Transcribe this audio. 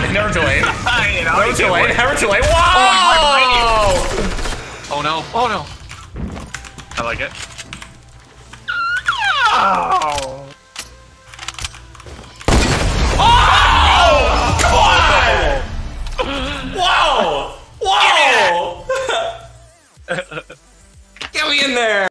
Never too late. You know, Never too late. Never too late. Whoa! Oh no! Oh no! I like it. Oh!